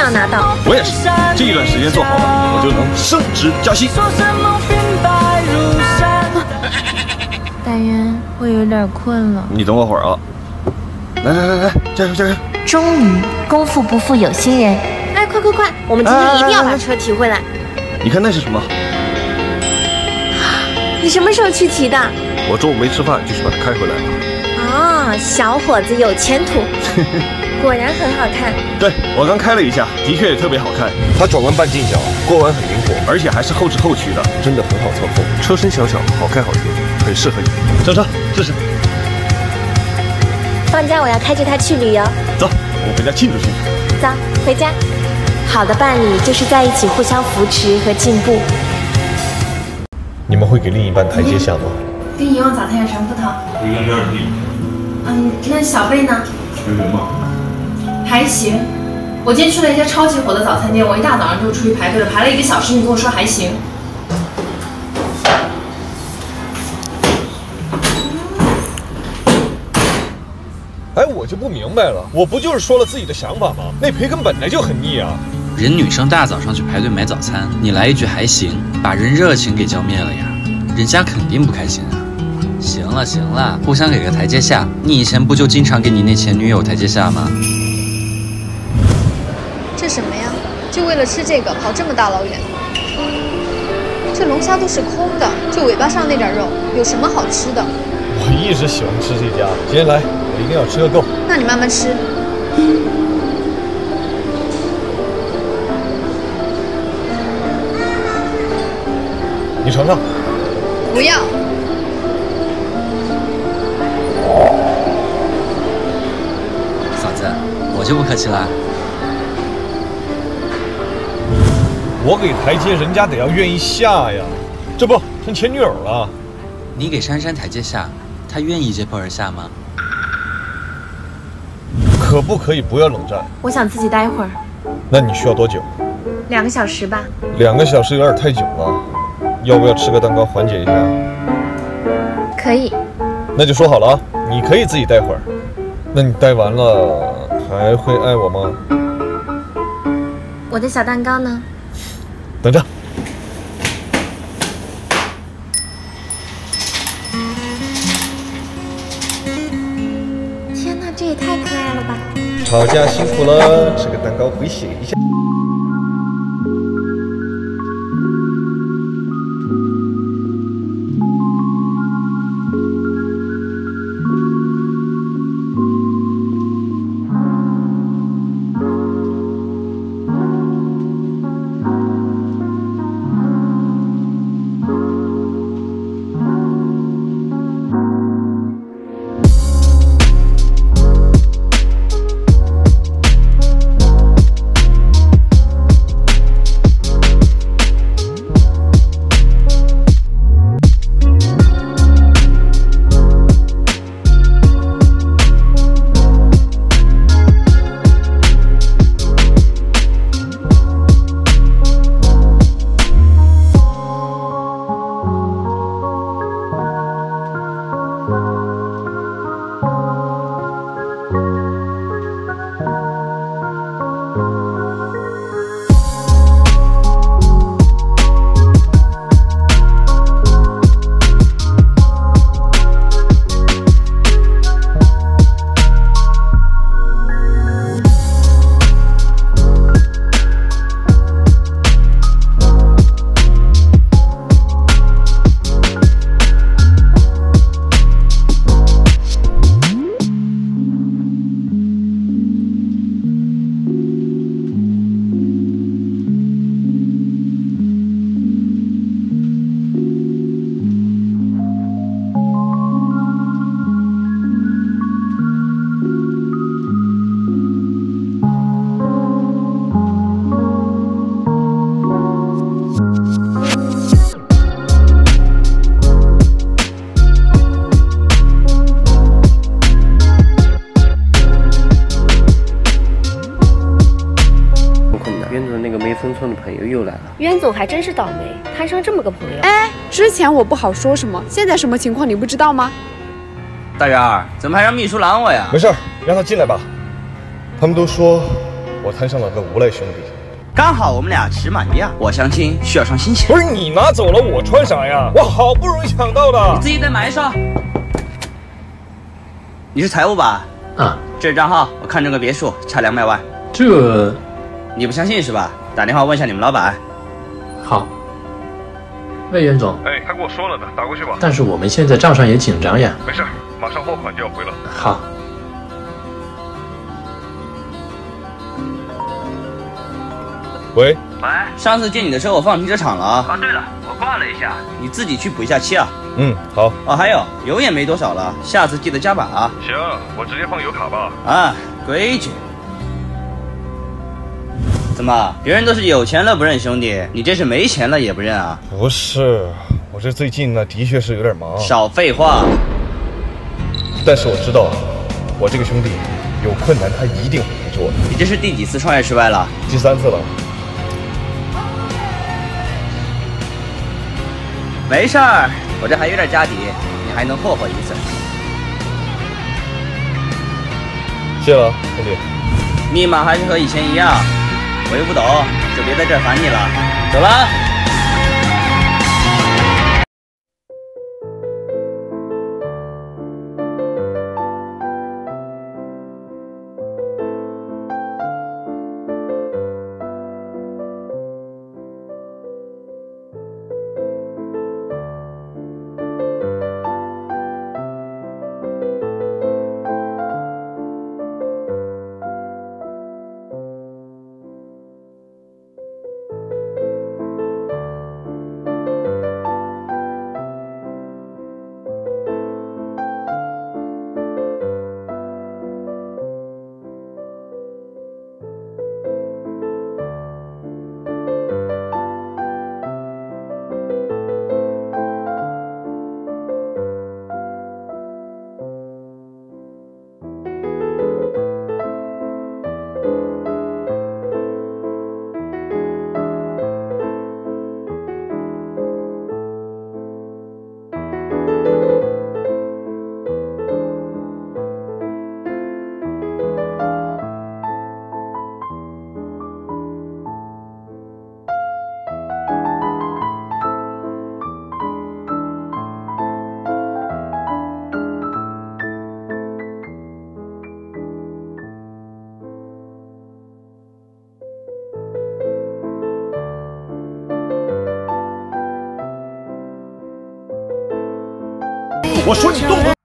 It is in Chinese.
要拿到。 我也是，这一段时间做好了，我就能升职加薪。 大渊，我有点困了。 你等我会儿啊！来，加油加油！ 终于，功夫不负有心人。哎，快，我们今天一定要把车提回来。 你看那是什么？ 你什么时候去提的？ 我中午没吃饭，就去把它开回来了。 哦，小伙子有前途，果然很好看。 对，我刚开了一下，的确也特别好看。它转弯半径小，过弯很灵活，而且还是后置后驱的，真的很好操控。车身小，好开好停，很适合你。上车试试。 放假我要开着它去旅游。 走，我们回家庆祝庆祝。 走，回家。好的伴侣就是在一起互相扶持和进步。 你们会给另一半台阶下吗？ 跟以往早餐有什么不同？ 我应该比2滴。 那小贝呢？ 还行吧。 还行。我今天去了一家超级火的早餐店，我一大早上就出去排队了，排了1个小时，你跟我说还行。 哎，我就不明白了，我不就是说了自己的想法吗？那培根本来就很腻啊。 人女生大早上去排队买早餐，你来一句还行，把人热情给浇灭了呀，人家肯定不开心啊。行了，互相给个台阶下。你以前不就经常给你那前女友台阶下吗？ 这什么呀？就为了吃这个跑这么大老远？这龙虾都是空的，就尾巴上那点肉，有什么好吃的？ 我一直喜欢吃这家，今天来我一定要吃个够。 那你慢慢吃。 你尝尝。 不要。 嫂子，我就不客气了。 我给台阶，人家得要愿意下呀，这不成前女友了。 你给珊珊台阶下，她愿意接坡而下吗？ 可不可以不要冷战？ 我想自己待会儿。 那你需要多久 2个小时吧。 2个小时有点太久了，要不要吃个蛋糕缓解一下？ 可以。 那就说好了啊，你可以自己待会儿。那你待完了还会爱我吗？ 我的小蛋糕呢？ 等着。 天哪，这也太可爱了吧！ 吵架辛苦了，吃个蛋糕回血一下。 村村的朋友又来了。 渊总还真是倒霉，摊上这么个朋友。 哎，之前我不好说什么，现在什么情况你不知道吗？ 大元儿，怎么还让秘书拦我呀？ 没事儿，让他进来吧。他们都说我摊上了个无赖兄弟。 刚好我们俩尺码一样，我相亲需要双新鞋。 不是你拿走了，我穿啥呀？我好不容易抢到的。 你自己再买一双。你是财务吧？ 啊， 这是账号，我看中个别墅，差200万。 这， 你不相信是吧？打电话问一下你们老板。 好。魏袁总， 哎，他跟我说了呢，打过去吧。 但是我们现在账上也紧张呀。 没事，马上货款就要回了。 好。 喂， 上次接你的时候我放停车场了啊。 啊，对了，我挂了一下， 你自己去补一下漆啊。 嗯，好。 哦，还有油也没多少了，下次记得加把啊。 行，我直接放油卡吧。 啊，规矩。怎么，别人都是有钱了不认兄弟，你这是没钱了也不认啊？ 不是，我这最近呢的确是有点忙。 少废话。 但是我知道，我这个兄弟有困难他一定会帮助我的。 你这是第几次创业失败了？ 第3次了。 没事儿，我这还有点家底，你还能霍霍一次。 谢了，兄弟。 密码还是和以前一样，我又不懂，就别在这儿烦你了。走了。 我说你动不动